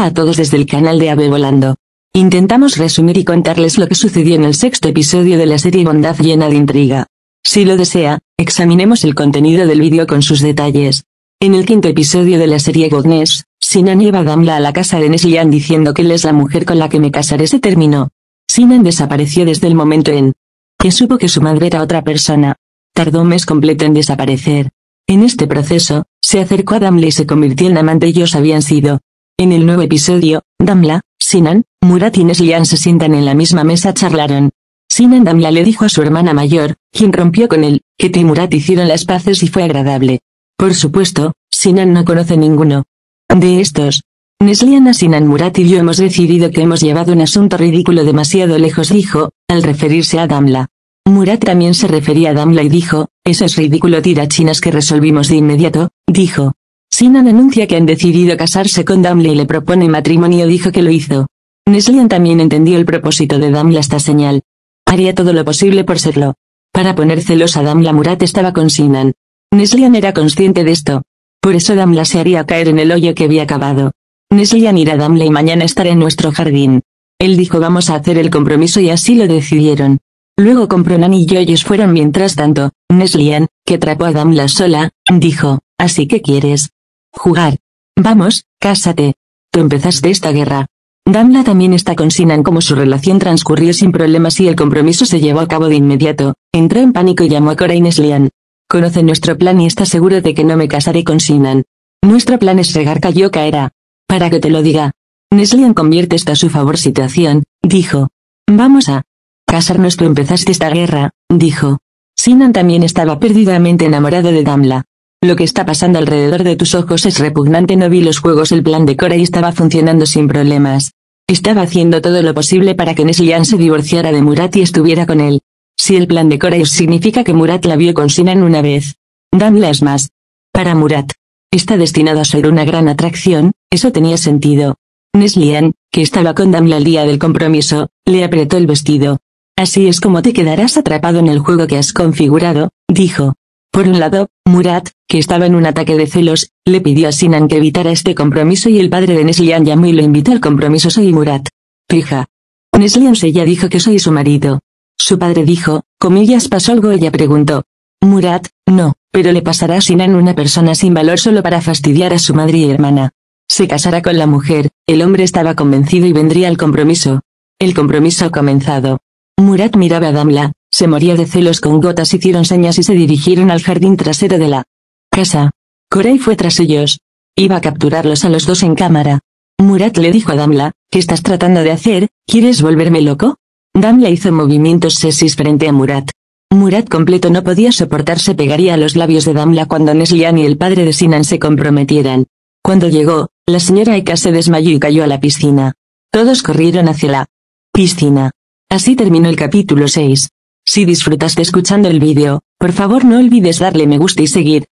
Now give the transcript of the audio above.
Hola a todos desde el canal de Ave Volando. Intentamos resumir y contarles lo que sucedió en el sexto episodio de la serie Bondad llena de intriga. Si lo desea, examinemos el contenido del vídeo con sus detalles. En el quinto episodio de la serie Goodness, Sinan lleva a Damla a la casa de Neslihan diciendo que él es la mujer con la que me casaré. Se terminó. Sinan desapareció desde el momento en que supo que su madre era otra persona. Tardó un mes completo en desaparecer. En este proceso, se acercó a Damla y se convirtió en amante. Ellos habían sido. En el nuevo episodio, Damla, Sinan, Murat y Neslihan se sientan en la misma mesa. Charlaron. Sinan Damla le dijo a su hermana mayor, quien rompió con él, que Ty y Murat hicieron las paces y fue agradable. Por supuesto, Sinan no conoce ninguno de estos. Neslihan a Sinan: Murat y yo hemos decidido que hemos llevado un asunto ridículo demasiado lejos, dijo, al referirse a Damla. Murat también se refería a Damla y dijo, eso es ridículo, tirachinas que resolvimos de inmediato, dijo. Sinan anuncia que han decidido casarse con Damla y le propone matrimonio. Dijo que lo hizo. Neslihan también entendió el propósito de Damla. Esta señal. Haría todo lo posible por serlo. Para poner celos a Damla. Murat estaba con Sinan. Neslihan era consciente de esto. Por eso Damla se haría caer en el hoyo que había cavado. Neslihan irá a Damla y mañana estará en nuestro jardín. Él dijo: vamos a hacer el compromiso, y así lo decidieron. Luego compró un anillo. Ellos fueron. Mientras tanto, Neslihan, que atrapó a Damla sola, dijo: ¿así que quieres jugar? Vamos, cásate. Tú empezaste esta guerra. Damla también está con Sinan. Como su relación transcurrió sin problemas y el compromiso se llevó a cabo de inmediato, entró en pánico y llamó a Cora y Neslihan. Conoce nuestro plan y está seguro de que no me casaré con Sinan. Nuestro plan es regar cayó caerá. Para que te lo diga. Neslihan convierte esto a su favor. Situación, dijo. Vamos a casarnos. Tú empezaste esta guerra, dijo. Sinan también estaba perdidamente enamorado de Damla. Lo que está pasando alrededor de tus ojos es repugnante. No vi los juegos. El plan de Cora y estaba funcionando sin problemas. Estaba haciendo todo lo posible para que Neslihan se divorciara de Murat y estuviera con él. Si el plan de Cora significa que Murat la vio con Sinan una vez, Damla es más. Para Murat. Está destinado a ser una gran atracción. Eso tenía sentido. Neslihan, que estaba con Damla el día del compromiso, le apretó el vestido. Así es como te quedarás atrapado en el juego que has configurado, dijo. Por un lado, Murat, que estaba en un ataque de celos, le pidió a Sinan que evitara este compromiso y el padre de Neslihan llamó y lo invitó al compromiso. Soy Murat. Fija. Neslihan ella dijo que soy su marido. Su padre dijo, comillas, ¿pasó algo? Ella preguntó. Murat, no, pero le pasará a Sinan, una persona sin valor solo para fastidiar a su madre y hermana. Se casará con la mujer. El hombre estaba convencido y vendría al compromiso. El compromiso ha comenzado. Murat miraba a Damla, se moría de celos. Con gotas hicieron señas y se dirigieron al jardín trasero de la casa. Cora fue tras ellos. Iba a capturarlos a los dos en cámara. Murat le dijo a Damla, ¿qué estás tratando de hacer? ¿Quieres volverme loco? Damla hizo movimientos sexys frente a Murat. Murat completo no podía soportarse. Pegaría a los labios de Damla cuando Neslihan y el padre de Sinan se comprometieran. Cuando llegó, la señora Eka se desmayó y cayó a la piscina. Todos corrieron hacia la piscina. Así terminó el capítulo 6. Si disfrutaste escuchando el vídeo, por favor no olvides darle me gusta y seguir